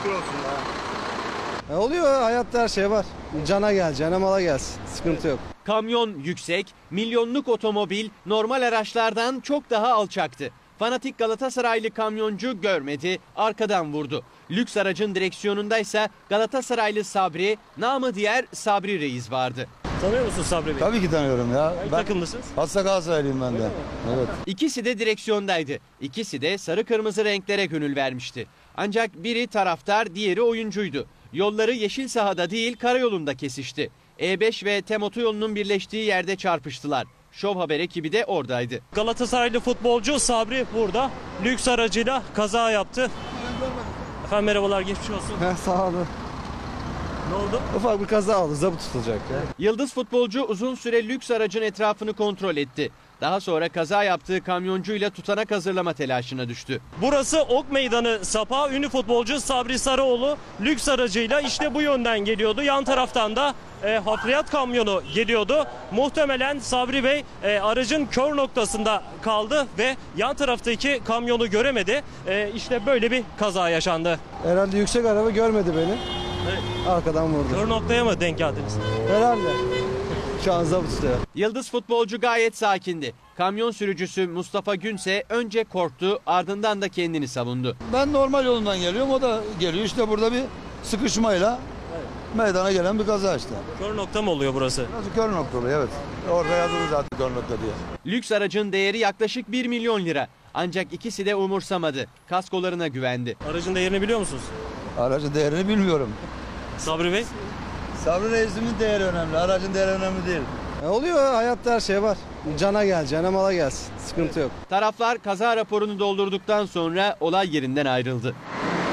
şükür olsun ya. Oluyor, hayatta her şey var. Cana geleceğine mala gelsin. Sıkıntı yok. Kamyon yüksek, milyonluk otomobil normal araçlardan çok daha alçaktı. Fanatik Galatasaraylı kamyoncu görmedi, arkadan vurdu. Lüks aracın direksiyonundaysa Galatasaraylı Sabri, namı diğer Sabri Reis vardı. Tanıyor musun Sabri Bey? Tabii ki tanıyorum ya. Hangi takımlısınız? Hasta Galatasaraylıyım ben de. Evet. İkisi de direksiyondaydı. İkisi de sarı kırmızı renklere gönül vermişti. Ancak biri taraftar, diğeri oyuncuydu. Yolları yeşil sahada değil karayolunda kesişti. E5 ve TEM otoyolunun birleştiği yerde çarpıştılar. Şov Haber ekibi de oradaydı. Galatasaraylı futbolcu Sabri burada lüks aracıyla kaza yaptı. Efendim merhabalar, geçmiş olsun. Sağ olun. Ne oldu? Ufak bir kaza oldu, zabıt tutulacak ya. Yıldız futbolcu uzun süre lüks aracın etrafını kontrol etti. Daha sonra kaza yaptığı kamyoncuyla tutanak hazırlama telaşına düştü. Burası Ok Meydanı Sapa. Ünlü futbolcu Sabri Sarıoğlu lüks aracıyla işte bu yönden geliyordu. Yan taraftan da hafriyat kamyonu geliyordu. Muhtemelen Sabri Bey aracın kör noktasında kaldı ve yan taraftaki kamyonu göremedi. İşte böyle bir kaza yaşandı. Herhalde yüksek araba görmedi beni. Evet. Arkadan vurdu. Kör noktaya mı denk geldiniz? Herhalde. Şu an zabıt tutuyor. Yıldız futbolcu gayet sakindi. Kamyon sürücüsü Mustafa Günse önce korktu, ardından da kendini savundu. Ben normal yolundan geliyorum, o da geliyor. İşte burada bir sıkışmayla meydana gelen bir kaza işte. Kör nokta mı oluyor burası? Nasıl kör nokta oluyor, evet. Orada yazılı zaten kör nokta diye. Lüks aracın değeri yaklaşık 1 milyon lira. Ancak ikisi de umursamadı. Kaskolarına güvendi. Aracın değerini biliyor musunuz? Aracın değerini bilmiyorum. Sabri Bey? Sabri Reis'imin değeri önemli, aracın değeri önemli değil. Oluyor, hayatta her şey var. Cana geleceğine mala gelsin. Sıkıntı yok. Taraflar kaza raporunu doldurduktan sonra olay yerinden ayrıldı.